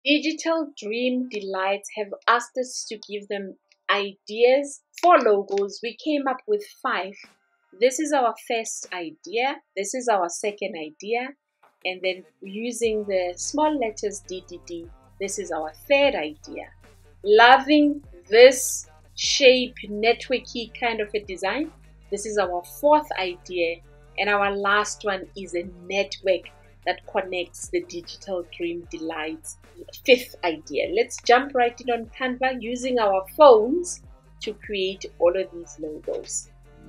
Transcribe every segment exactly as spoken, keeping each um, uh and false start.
Digital Dream Delights have asked us to give them ideas for logos. We came up with five. This is our first idea. This is our second idea. And then using the small letters D D D, this is our third idea. Loving this shape, networky kind of a design. This is our fourth idea. And our last one is a network that connects the Digital Dream Delights. Fifth idea. Let's jump right in on Canva using our phones to create all of these logos.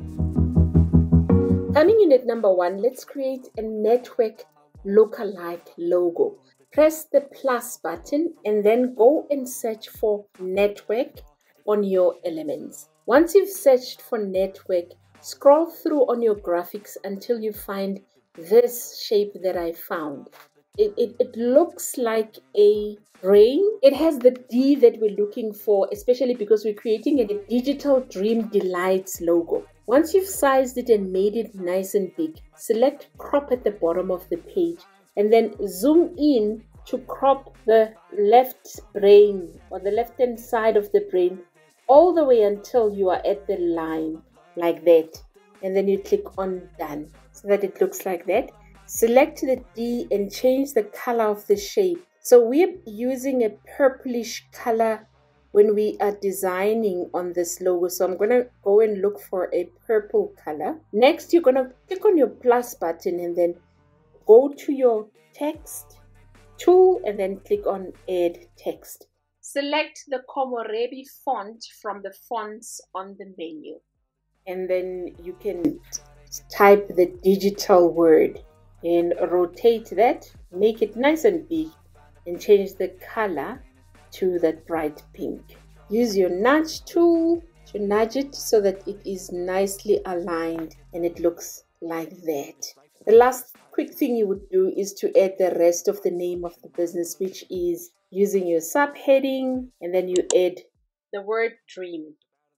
Coming in at number one, let's create a network lookalike logo. Press the plus button and then go and search for network on your elements. Once you've searched for network, scroll through on your graphics until you find this shape that I found. It, it, it looks like a brain. It has the D that we're looking for, especially because we're creating a Digital Dream Delights logo. Once you've sized it and made it nice and big, select crop at the bottom of the page and then zoom in to crop the left brain or the left hand side of the brain all the way until you are at the line like that. And then you click on done so that it looks like that. Select the D and change the color of the shape. So we're using a purplish color when we are designing on this logo. So I'm going to go and look for a purple color. Next, you're going to click on your plus button and then go to your text tool and then click on add text. Select the Komorebi font from the fonts on the menu. And then you can type the digital word and rotate that, make it nice and big, and change the color to that bright pink. Use your nudge tool to nudge it so that it is nicely aligned and it looks like that. The last quick thing you would do is to add the rest of the name of the business, which is using your subheading, and then you add the word dream.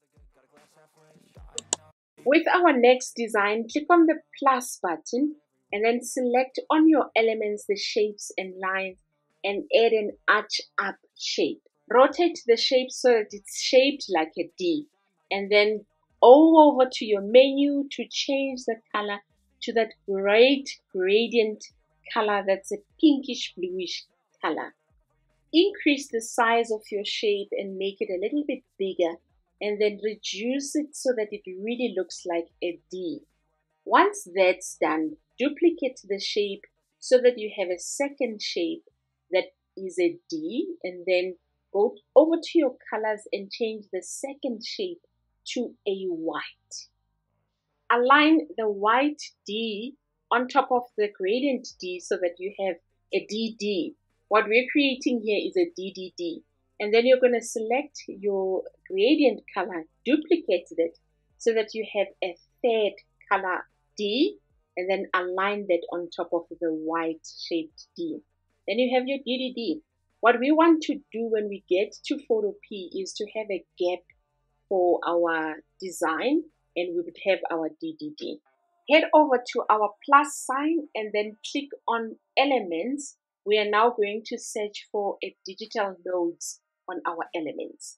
With our next design, click on the plus button and then select on your elements the shapes and lines and add an arch up shape. Rotate the shape so that it's shaped like a D, and then go over to your menu to change the color to that great gradient color that's a pinkish bluish color. Increase the size of your shape and make it a little bit bigger, and then reduce it so that it really looks like a D. Once that's done, duplicate the shape so that you have a second shape that is a D, and then go over to your colors and change the second shape to a white. Align the white D on top of the gradient D so that you have a D D. What we're creating here is a D D D. And then you're going to select your gradient color, duplicate it so that you have a third color D, and then align that on top of the white shaped D. Then you have your D D D. What we want to do when we get to Photopea is to have a gap for our design, and we would have our D D D. Head over to our plus sign and then click on elements. We are now going to search for a digital nodes on our elements.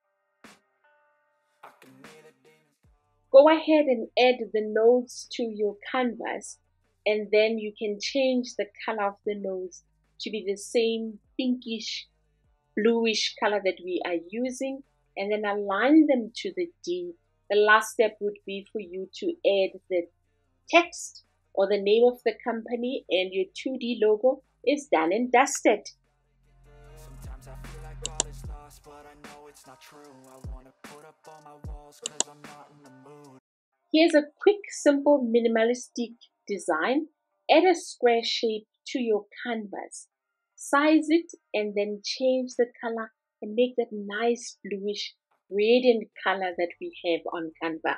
Go ahead and add the nodes to your canvas, and then you can change the color of the nodes to be the same pinkish bluish color that we are using, and then align them to the D. The last step would be for you to add the text or the name of the company, and your two D logo is done and dusted. Sometimes I feel like all is lost, but I know it's not true. I want to put up all my walls because I'm not in the mood. Here's a quick, simple, minimalistic design. Add a square shape to your canvas. Size it and then change the color and make that nice bluish radiant color that we have on Canva.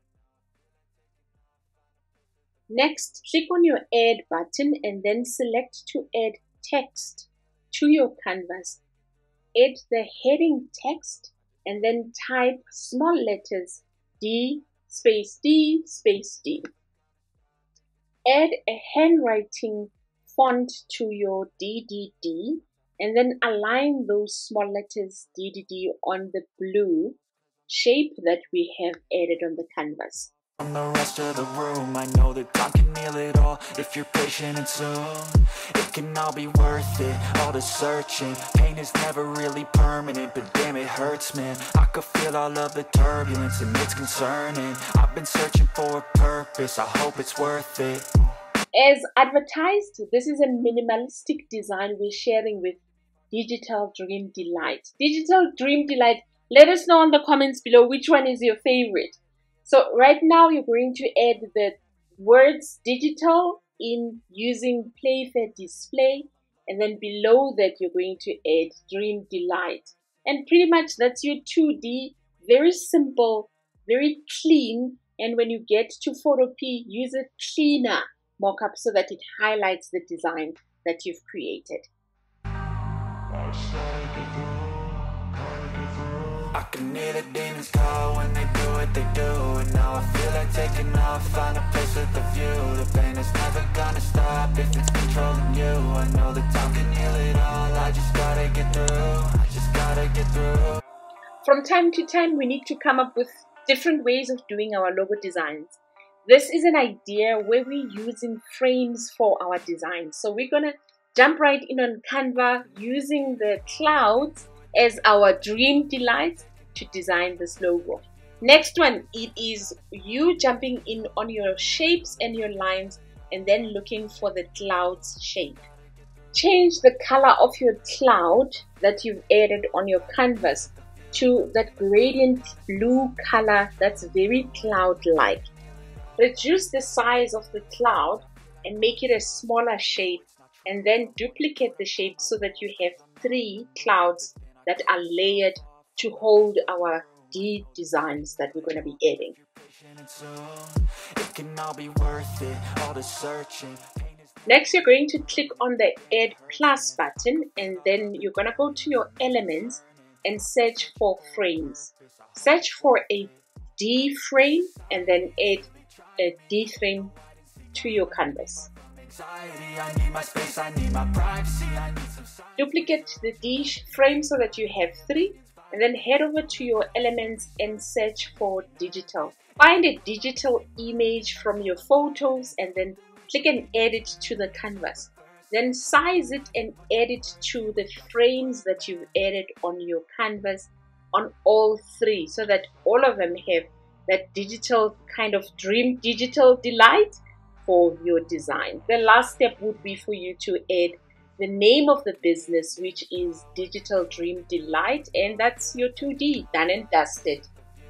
Next, click on your add button and then select to add text to your canvas. Add the heading text and then type small letters D space D space D. Add a handwriting font to your D D D and then align those small letters D D D on the blue shape that we have added on the canvas. From the rest of the room, I know that time can heal it all if you're patient and soon it can all be worth it, all the searching. Pain is never really permanent, but damn it hurts, man. I could feel all of the turbulence and it's concerning. I've been searching for a purpose, I hope it's worth it. As advertised, this is a minimalistic design we're sharing with Digital Dream Delight. Digital Dream Delight, let us know in the comments below which one is your favorite. So right now you're going to add the words digital in using Playfair Display, and then below that you're going to add Dream Delight. And pretty much that's your two D, very simple, very clean. And when you get to Photopea, use a cleaner mockup so that it highlights the design that you've created. I can hear the demons call when they do what they do, and now I feel like taking off, find a place with a view. The pain is never gonna stop if it's controlling you. I know that time can heal it all, I just gotta get through, I just gotta get through. From time to time, we need to come up with different ways of doing our logo designs. This is an idea where we're using frames for our designs. So we're gonna jump right in on Canva using the clouds as our Dream Delight to design this logo. Next one, it is you jumping in on your shapes and your lines and then looking for the clouds shape. Change the color of your cloud that you've added on your canvas to that gradient blue color that's very cloud-like. Reduce the size of the cloud and make it a smaller shape, and then duplicate the shape so that you have three clouds that are layered to hold our D designs that we're going to be adding. Next, you're going to click on the Add Plus button, and then you're going to go to your elements and search for frames. Search for a D frame and then add a D frame to your canvas. Duplicate the D frame so that you have three, and then head over to your elements and search for digital. Find a digital image from your photos and then click and add it to the canvas. Then size it and add it to the frames that you've added on your canvas on all three, so that all of them have that digital kind of dream digital delight for your design. The last step would be for you to add the name of the business, which is Digital Dream Delight, and that's your two D, done and dusted.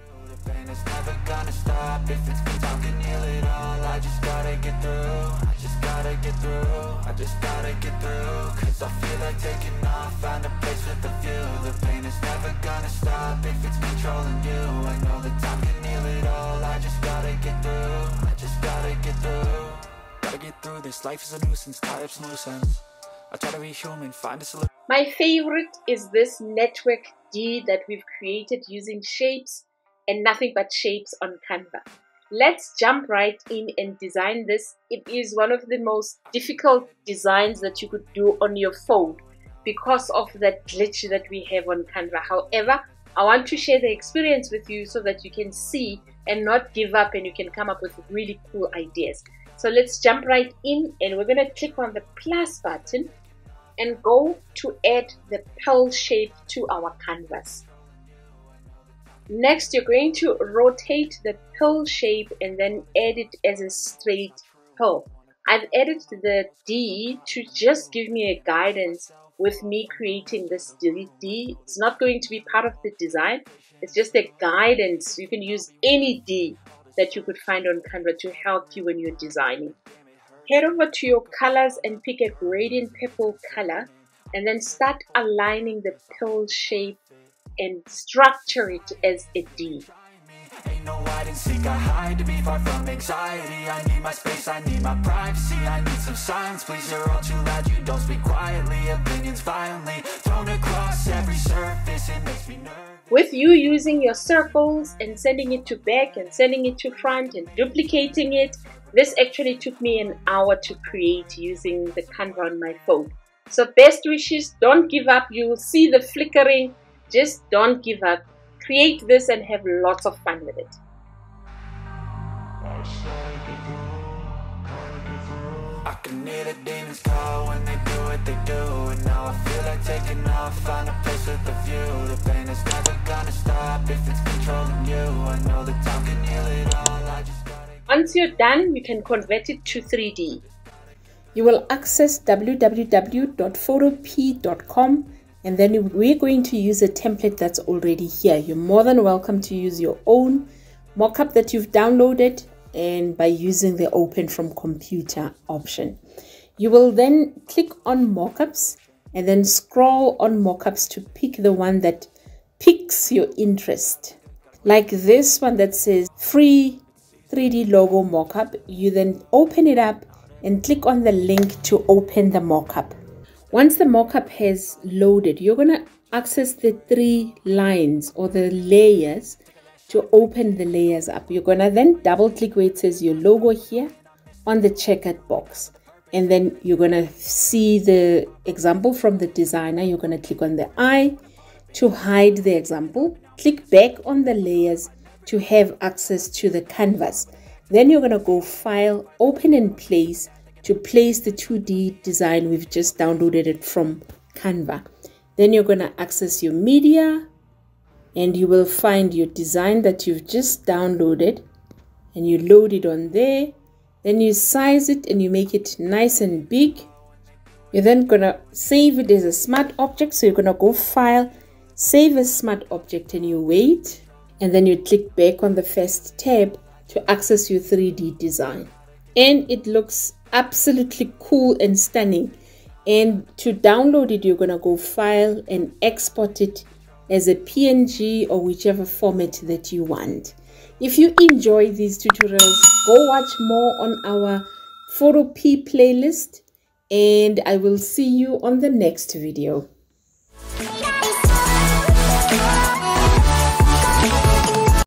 Life is a nuisance, tie up some loose ends. I try to be human, find a solution. My favorite is this network D that we've created using shapes and nothing but shapes on Canva. Let's jump right in and design this. It is one of the most difficult designs that you could do on your phone because of that glitch that we have on Canva. However, I want to share the experience with you so that you can see and not give up, and you can come up with really cool ideas. So let's jump right in, and we're going to click on the plus button and go to add the pearl shape to our canvas. Next, you're going to rotate the pearl shape and then add it as a straight pearl. I've added the D to just give me a guidance with me creating this D. It's not going to be part of the design. It's just a guidance. You can use any D that you could find on Canva to help you when you're designing. Head over to your colors and pick a gradient purple color, and then start aligning the pearl shape and structure it as a D. Ain't no hide and seek, I hide to be far from anxiety. I need my space, I need my privacy, I need some silence, please. You're all too loud, you don't speak quietly. Opinions violently thrown across every surface, it makes me nervous. With you using your circles and sending it to back and sending it to front and duplicating it, this actually took me an hour to create using the Canva on my phone. So best wishes, don't give up. You will see the flickering. Just don't give up. Create this and have lots of fun with it. I can hear the demons call when they do what they do, and now I feel like taking off, find a place with a view. The pain is never gonna stop if it's controlling you. I know that time can heal it all. I just gotta... Once you're done, you can convert it to three D. You will access w w w dot photopea dot com, and then we're going to use a template that's already here. You're more than welcome to use your own mockup that you've downloaded, and by using the open from computer option. You will then click on mockups and then scroll on mockups to pick the one that piques your interest. Like this one that says free three D logo mockup. You then open it up and click on the link to open the mockup. Once the mockup has loaded, you're going to access the three lines or the layers to open the layers up. You're gonna then double click where it says your logo here on the checkered box, and then you're gonna see the example from the designer. You're gonna click on the eye to hide the example, click back on the layers to have access to the canvas. Then you're gonna go file, open and place to place the two D design. We've just downloaded it from Canva. Then you're gonna access your media, and you will find your design that you've just downloaded, and you load it on there. Then you size it and you make it nice and big. You're then gonna save it as a smart object. So you're gonna go file, save as smart object, and you wait. And then you click back on the first tab to access your three D design. And it looks absolutely cool and stunning. And to download it, you're gonna go file and export it as a P N G or whichever format that you want. If you enjoy these tutorials, go watch more on our Photopea playlist, and I will see you on the next video.